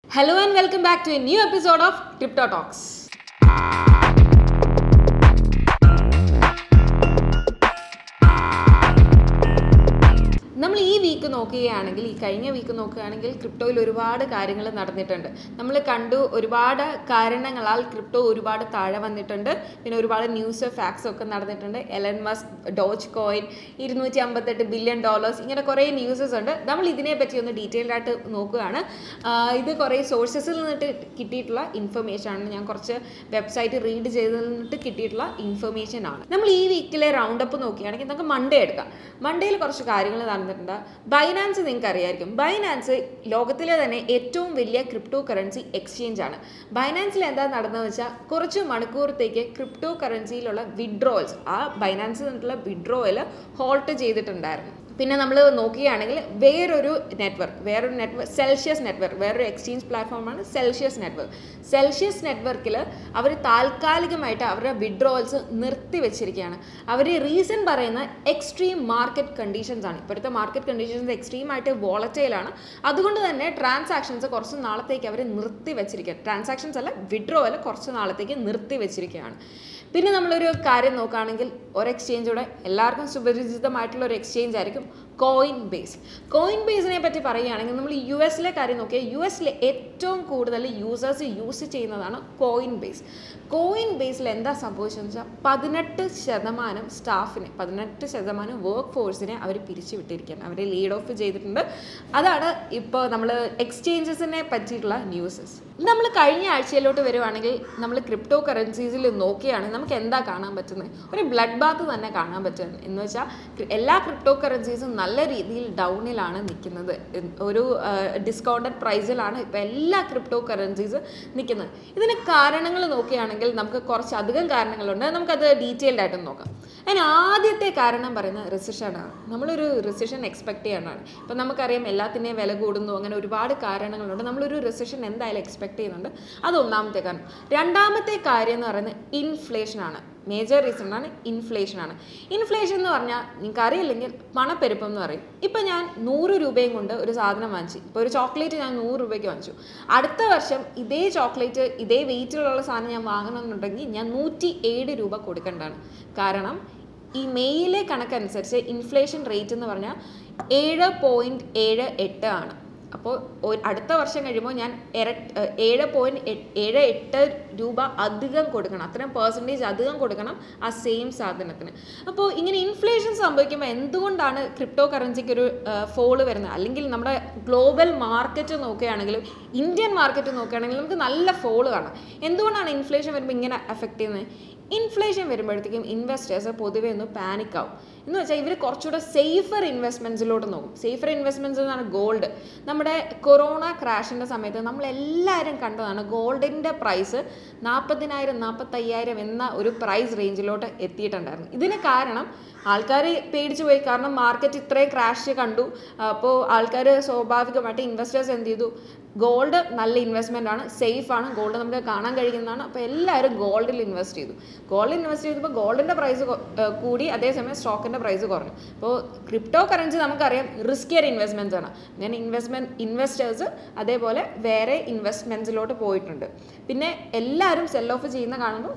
Hello and welcome back to a new episode of Crypto Talks. നമ്മൾ ഈ week നോക്കുകയാണെങ്കിൽ കഴിഞ്ഞ വീക്ക് നോക്കുകയാണെങ്കിൽ ക്രിപ്റ്റോയിൽ ഒരുപാട് കാര്യങ്ങൾ നടന്നിട്ടുണ്ട്. നമ്മൾ കണ്ടു ഒരുപാട് കാരണങ്ങളാൽ ക്രിപ്റ്റോ ഒരുപാട് താഴെ വന്നിട്ടുണ്ട്. പിന്നെ ഒരുപാട് ന്യൂസ് ഫാക്ട്സ് ഒക്കെ നടന്നിട്ടുണ്ട്. Elon Musk Doge coin $258 billion ഇങ്ങനെ കുറേ ന്യൂസസ് ഉണ്ട്. നമ്മൾ ഇതിനെപ്പറ്റി ഒന്ന് ഡീറ്റെയിൽഡ് ആയിട്ട് നോക്കുകയാണ്. ഇത് കുറേ സോഴ്സസിൽ നിന്നിട്ട് കിട്ടിയിട്ടുള്ള ഇൻഫർമേഷൻ ആണ്. ഞാൻ കുറച്ച് വെബ്സൈറ്റ് റീഡ് ചെയ്തതിൽ നിന്നിട്ട് കിട്ടിയിട്ടുള്ള ഇൻഫർമേഷൻ ആണ്. നമ്മൾ ഈ വീക്കിലെ റൗണ്ട് അപ്പ് നോക്കുകയാണെങ്കിൽ നമുക്ക് മൺഡേ എടുക്കാം. മൺഡേയിൽ കുറച്ച് കാര്യങ്ങൾ നടന്നിട്ടുണ്ട്. ബൈനാൻസ് നിങ്ങൾക്ക് അറിയായിരിക്കും. ബൈനാൻസ് ലോകത്തിലെ തന്നെ ഏറ്റവും വലിയ ക്രിപ്റ്റോ കറൻസി എക്സ്ചേഞ്ച് ആണ്. ബൈനാൻസിൽ എന്താ നടന്നതെന്ന് വെച്ചാൽ കുറച്ച് മണിക്കൂറത്തേക്ക് ക്രിപ്റ്റോ കറൻസിയിലുള്ള വിഡ്രോവൽസ് ബൈനാൻസിൽ നിന്നുള്ള വിഡ്രോവൽ ഹോൾട്ട് ചെയ്തിട്ടുണ്ടായിരുന്നു. പിന്നെ നമ്മൾ നോക്കുകയാണെങ്കിൽ വേറൊരു നെറ്റ്വർക്ക് സെൽഷ്യസ് നെറ്റ്വർക്ക് വേറൊരു എക്സ്ചേഞ്ച് പ്ലാറ്റ്ഫോമാണ് സെൽഷ്യസ് നെറ്റ്വർക്കിൽ അവർ താൽക്കാലികമായിട്ട് അവരുടെ വിഡ്രോവൽസ് നിർത്തിവെച്ചിരിക്കുകയാണ്. അവർ റീസൺ പറയുന്ന എക്സ്ട്രീം മാർക്കറ്റ് കണ്ടീഷൻസ് ആണ്. ഇപ്പോഴത്തെ മാർക്കറ്റ് കണ്ടീഷൻസ് എക്സ്ട്രീമായിട്ട് വോളറ്റൈലാണ്. അതുകൊണ്ട് തന്നെ ട്രാൻസാക്ഷൻസ് കുറച്ച് നാളത്തേക്ക് അവർ നിർത്തിവെച്ചിരിക്കുകയാണ്. ട്രാൻസാക്ഷൻസ് അല്ല, വിഡ്രോവൽ കുറച്ച് നാളത്തേക്ക് നിർത്തിവെച്ചിരിക്കുകയാണ്. പിന്നെ നമ്മളൊരു കാര്യം നോക്കുകയാണെങ്കിൽ ഒരു എക്സ്ചേഞ്ചൂടെ എല്ലാവർക്കും സുപരിചിതമായിട്ടുള്ള ഒരു എക്സ്ചേഞ്ച് ആയിരിക്കും കോയിൻ ബേസിനെ പറ്റി പറയുകയാണെങ്കിൽ നമ്മൾ US കാര്യം നോക്കിയാൽ US ഏറ്റവും കൂടുതൽ യൂസേഴ്സ് യൂസ് ചെയ്യുന്നതാണ് കോയിൻ ബേസിൽ എന്താ സംഭവിച്ചതെന്ന് വെച്ചാൽ 18% സ്റ്റാഫിനെ 18% വർക്ക് ഫോഴ്സിനെ അവർ പിരിച്ചുവിട്ടിരിക്കുകയാണ്. അവരെ ലീഡ് ഓഫ് ചെയ്തിട്ടുണ്ട്. അതാണ് ഇപ്പോൾ നമ്മൾ എക്സ്ചേഞ്ചസിനെ പറ്റിയിട്ടുള്ള ന്യൂസസ്. നമ്മൾ കഴിഞ്ഞ ആഴ്ചയിലോട്ട് വരുവാണെങ്കിൽ നമ്മൾ ക്രിപ്റ്റോ കറൻസീസിൽ നോക്കിയാണെങ്കിൽ നമുക്ക് എന്താ കാണാൻ പറ്റുന്നത്? ഒരു ബ്ലഡ് ബാത്ത് തന്നെ കാണാൻ പറ്റുന്നത്. എന്ന് വെച്ചാൽ എല്ലാ ക്രിപ്റ്റോ കറൻസീസും നല്ല രീതിയിൽ ഡൗണിലാണ് നിൽക്കുന്നത്. ഒരു ഡിസ്കൗണ്ടഡ് പ്രൈസിലാണ് ഇപ്പോൾ എല്ലാ ക്രിപ്റ്റോ കറൻസീസ് നിൽക്കുന്നത്. ഇതിന് കാരണങ്ങൾ നോക്കുകയാണെങ്കിൽ നമുക്ക് കുറച്ചധികം കാരണങ്ങളുണ്ട്. നമുക്കത് ഡീറ്റെയിൽഡ് ആയിട്ട് നോക്കാം. അതിന് ആദ്യത്തെ കാരണം പറയുന്നത് റിസഷനാണ്. നമ്മളൊരു റിസഷൻ എക്സ്പെക്ട് ചെയ്യാനാണ്. ഇപ്പം നമുക്കറിയാം എല്ലാത്തിൻ്റെയും വില കൂടുന്നു, അങ്ങനെ ഒരുപാട് കാരണങ്ങളുണ്ട്. നമ്മളൊരു റിസഷൻ എന്തായാലും എക്സ്പെക്ട് ചെയ്യുന്നുണ്ട്. അത് ഒന്നാമത്തെ കാരണം. രണ്ടാമത്തെ കാര്യം എന്ന് പറയുന്നത് ഇൻഫ്ലേഷനാണ്. മേജർ റീസൺ ആണ് ഇൻഫ്ലേഷൻ എന്ന് പറഞ്ഞാൽ നിങ്ങൾക്ക് അറിയില്ലെങ്കിൽ പണപ്പെരുപ്പം എന്ന് പറയും. ഇപ്പം ഞാൻ 100 രൂപയും കൊണ്ട് ഒരു സാധനം വാങ്ങിച്ചു. ഇപ്പോൾ ഒരു ചോക്ലേറ്റ് ഞാൻ 100 രൂപയ്ക്ക് വാങ്ങിച്ചു. അടുത്ത വർഷം ഇതേ ചോക്ലേറ്റ് ഇതേ വെയിറ്റിലുള്ള സാധനം ഞാൻ വാങ്ങണമെന്നുണ്ടെങ്കിൽ ഞാൻ 107 രൂപ കൊടുക്കേണ്ടതാണ്. കാരണം ഈ മെയിലെ കണക്കനുസരിച്ച് ഇൻഫ്ലേഷൻ റേറ്റ് എന്ന് പറഞ്ഞാൽ 7.78 ആണ്. അപ്പോൾ അടുത്ത വർഷം കഴിയുമ്പോൾ ഞാൻ 7.78 രൂപ അധികം കൊടുക്കണം. അത്രയും പെർസെൻറ്റേജ് അധികം കൊടുക്കണം ആ സെയിം സാധനത്തിന്. അപ്പോൾ ഇങ്ങനെ ഇൻഫ്ലേഷൻ സംഭവിക്കുമ്പോൾ എന്തുകൊണ്ടാണ് ക്രിപ്റ്റോ കറൻസിക്ക് ഒരു ഫോള് വരുന്നത്? അല്ലെങ്കിൽ നമ്മുടെ ഗ്ലോബൽ മാർക്കറ്റ് നോക്കുകയാണെങ്കിലും ഇന്ത്യൻ മാർക്കറ്റ് നോക്കുകയാണെങ്കിലും നമുക്ക് നല്ല ഫോള് കാണാം. എന്തുകൊണ്ടാണ് ഇൻഫ്ലേഷൻ വരുമ്പോൾ ഇങ്ങനെ എഫക്റ്റ് ചെയ്യുന്നത്? ഇൻഫ്ലേഷൻ വരുമ്പോഴത്തേക്കും ഇൻവെസ്റ്റേഴ്സ് പൊതുവെ ഒന്ന് പാനിക്കാവും. എന്ന് വെച്ചാൽ ഇവർ കുറച്ചുകൂടെ സേഫർ ഇൻവെസ്റ്റ്മെൻറ്റ്സിലോട്ട് നോക്കും. സേഫർ ഇൻവെസ്റ്റ്മെൻറ്റ്സ് എന്നാണ് ഗോൾഡ്. നമ്മുടെ കൊറോണ ക്രാഷിൻ്റെ സമയത്ത് നമ്മളെല്ലാവരും കണ്ടതാണ് ഗോൾഡിൻ്റെ പ്രൈസ് 40,000 45,000 എന്ന ഒരു പ്രൈസ് റേഞ്ചിലോട്ട് എത്തിയിട്ടുണ്ടായിരുന്നു. ഇതിന് കാരണം ആൾക്കാർ പേടിച്ചു പോയി. കാരണം മാർക്കറ്റ് ഇത്രയും ക്രാഷ് കണ്ടു. അപ്പോൾ ആൾക്കാർ സ്വാഭാവികമായിട്ട് ഇൻവെസ്റ്റേഴ്സ് എന്ത് ചെയ്തു? ഗോൾഡ് നല്ല ഇൻവെസ്റ്റ്മെൻ്റ് ആണ്, സേഫ് ആണ്, ഗോൾഡ് നമുക്ക് കാണാൻ കഴിയുന്നതാണ്. അപ്പോൾ എല്ലാവരും ഗോൾഡിൽ ഇൻവെസ്റ്റ് ചെയ്തപ്പോൾ ഗോൾഡിൻ്റെ പ്രൈസ് കൂടി, അതേസമയം സ്റ്റോക്കിൻ്റെ പ്രൈസ് കുറഞ്ഞു. അപ്പോൾ ക്രിപ്റ്റോ കറൻസി നമുക്കറിയാം റിസ്കിയർ ഇൻവെസ്റ്റ്മെൻറ്റ്സ് ആണ്. അങ്ങനെ ഇൻവെസ്റ്റേഴ്സ് അതേപോലെ വേറെ ഇൻവെസ്റ്റ്മെൻറ്റ്സിലോട്ട് പോയിട്ടുണ്ട്. പിന്നെ എല്ലാവരും സെൽ ഓഫ് ചെയ്യുന്ന കാണുമ്പോൾ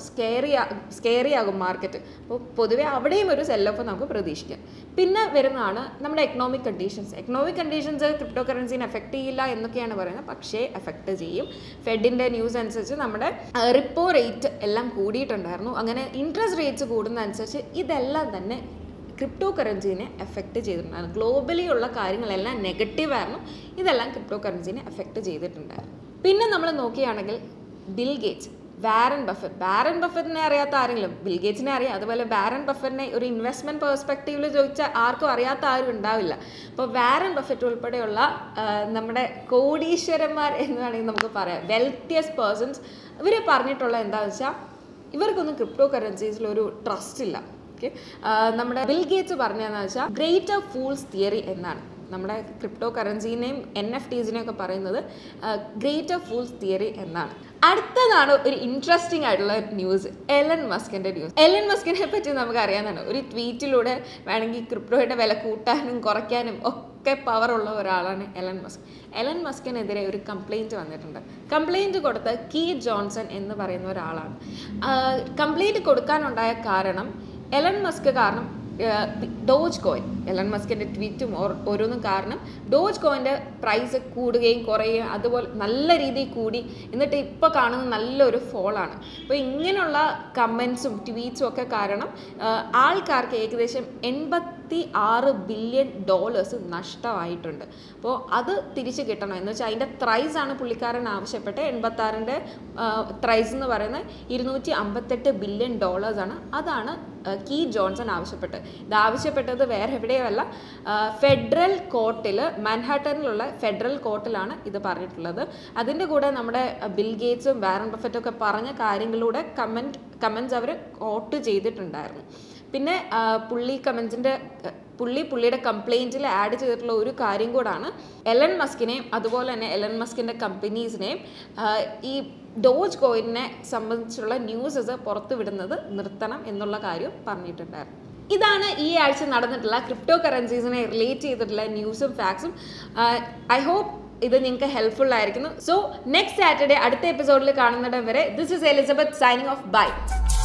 സ്കെയറി ആകും മാർക്കറ്റ്. അപ്പോൾ പൊതുവേ അവിടെയും ഒരു സെൽ ഓഫ് നമുക്ക് പ്രതീക്ഷിക്കാം. പിന്നെ വരുന്നതാണ് നമ്മുടെ എക്കണോമിക് കണ്ടീഷൻസ് ക്രിപ്റ്റോ കറൻസിനെ എഫക്റ്റ് ചെയ്യില്ല എന്നൊക്കെയാണ് പറയുന്നത്. പക്ഷേ എഫക്റ്റ് ചെയ്യും. ഫെഡിൻ്റെ ന്യൂസ് അനുസരിച്ച് നമ്മുടെ റിപ്പോ റേറ്റ് എല്ലാം കൂടിയിട്ടുണ്ടായിരുന്നു. അങ്ങനെ ഇൻട്രസ്റ്റ് റേറ്റ്സ് കൂടുന്നതനുസരിച്ച് ഇതെല്ലാം തന്നെ ക്രിപ്റ്റോ കറൻസിനെ എഫക്റ്റ് ചെയ്തിട്ടുണ്ടായിരുന്നു. ഗ്ലോബലി ഉള്ള കാര്യങ്ങളെല്ലാം നെഗറ്റീവായിരുന്നു. ഇതെല്ലാം ക്രിപ്റ്റോ കറൻസിനെ എഫക്റ്റ് ചെയ്തിട്ടുണ്ടായിരുന്നു. പിന്നെ നമ്മൾ നോക്കുകയാണെങ്കിൽ ബിൽ ഗേറ്റ്സ്, വാരൻ ബഫറ്റിനെ അറിയാത്ത ആരെങ്കിലും? ബിൽ ഗേറ്റ്സിനെ അറിയാം. അതുപോലെ വാരൻ ബഫറ്റിനെ ഒരു ഇൻവെസ്റ്റ്മെൻറ്റ് പെർസ്പെക്റ്റീവിൽ ചോദിച്ചാൽ ആർക്കും അറിയാത്ത ആരും ഉണ്ടാവില്ല. അപ്പോൾ വാരൻ ബഫറ്റ് ഉൾപ്പെടെയുള്ള നമ്മുടെ കോടീശ്വരന്മാർ എന്ന് വേണമെങ്കിൽ നമുക്ക് പറയാം, വെൽത്തിയസ്റ്റ് പേഴ്സൺസ്, ഇവർ പറഞ്ഞിട്ടുള്ള എന്താണെന്ന് വെച്ചാൽ ഇവർക്കൊന്നും ക്രിപ്റ്റോ കറൻസീസിലൊരു ട്രസ്റ്റ് ഇല്ല. ഓക്കെ, നമ്മുടെ ബിൽ ഗേറ്റ്സ് പറഞ്ഞതെന്ന് വെച്ചാൽ ഗ്രേറ്റർ ഫൂൾസ് തിയറി എന്നാണ്. നമ്മുടെ ക്രിപ്റ്റോ കറൻസിനെയും NFTസിനെയും ഒക്കെ പറയുന്നത് ഗ്രേറ്റർ ഫൂൾസ് തിയറി എന്നാണ്. അടുത്തതാണ് ഒരു ഇൻട്രസ്റ്റിംഗ് ആയിട്ടുള്ള ന്യൂസ്, എലൻ മസ്കിൻ്റെ ന്യൂസ്. എലൻ മസ്കിനെ പറ്റി നമുക്ക് അറിയാവുന്നതാണ്. ഒരു ട്വീറ്റിലൂടെ വേണമെങ്കിൽ ക്രിപ്റ്റോയുടെ വില കൂട്ടാനും കുറയ്ക്കാനും ഒക്കെ ഒക്കെ പവറുള്ള ഒരാളാണ് എലൻ മസ്ക്. എലൻ മസ്കിനെതിരെ ഒരു കംപ്ലയിൻറ്റ് വന്നിട്ടുണ്ട്. കംപ്ലയിൻറ്റ് കൊടുത്ത കീ ജോൺസൺ എന്ന് പറയുന്ന ഒരാളാണ്. കംപ്ലയിൻറ്റ് കൊടുക്കാനുണ്ടായ കാരണം എലൻ മസ്ക് കാരണം ഡോജ് കോയിൻ, എലൻ മസ്കിൻ്റെ ട്വീറ്റും ഓരോന്നും കാരണം ഡോജ് കോയിൻ്റെ പ്രൈസ് കൂടുകയും കുറയുകയും അതുപോലെ നല്ല രീതിയിൽ കൂടി, എന്നിട്ട് ഇപ്പോൾ കാണുന്ന നല്ലൊരു ഫോളാണ്. അപ്പോൾ ഇങ്ങനെയുള്ള കമൻസും ട്വീറ്റ്സും ഒക്കെ കാരണം ആൾക്കാർക്ക് ഏകദേശം $86 ബില്യൺ നഷ്ടമായിട്ടുണ്ട്. അപ്പോൾ അത് തിരിച്ച് കിട്ടണം എന്ന് വെച്ചാൽ അതിൻ്റെ ത്രൈസാണ് പുള്ളിക്കാരൻ ആവശ്യപ്പെട്ട് 86ൻ്റെ ത്രൈസ് എന്ന് പറയുന്നത് $258 ബില്യൺ ആണ്. അതാണ് കീ ജോൺസൺ ആവശ്യപ്പെട്ടത്. ഇത് ആവശ്യപ്പെട്ടത് വേറെ എവിടെയുമല്ല, ഫെഡറൽ കോർട്ടിൽ, മാൻഹാട്ടനിലുള്ള ഫെഡറൽ കോർട്ടിലാണ് ഇത് പറഞ്ഞിട്ടുള്ളത്. അതിൻ്റെ കൂടെ നമ്മുടെ ബിൽ ഗേറ്റ്സും വാറൻ ബഫറ്റും ഒക്കെ പറഞ്ഞ കാര്യങ്ങളിലൂടെ കമൻറ്റ്സ് അവർ കോട്ട് ചെയ്തിട്ടുണ്ടായിരുന്നു. പിന്നെ പുള്ളിയുടെ കംപ്ലയിൻറ്റിൽ ആഡ് ചെയ്തിട്ടുള്ള ഒരു കാര്യം കൂടാണ്, എലൻ മസ്കിനെയും അതുപോലെ തന്നെ എലൻ മസ്കിൻ്റെ കമ്പനീസിനെയും ഈ ഡോജ് കോയിനെ സംബന്ധിച്ചുള്ള ന്യൂസസ് പുറത്തു വിടുന്നത് നിർത്തണം എന്നുള്ള കാര്യം പറഞ്ഞിട്ടുണ്ടായിരുന്നു. ഇതാണ് ഈ ആഴ്ച നടന്നിട്ടുള്ള ക്രിപ്റ്റോ കറൻസീസിനെ റിലേറ്റ് ചെയ്തിട്ടുള്ള ന്യൂസും ഫാക്ട്സും. ഐ ഹോപ്പ് ഇത് നിങ്ങൾക്ക് ഹെൽപ്ഫുൾ ആയിരിക്കുന്നു. സോ നെക്സ്റ്റ് സാറ്റർഡേ അടുത്ത എപ്പിസോഡിൽ കാണുന്നിടം വരെ this is Elizabeth signing off. By.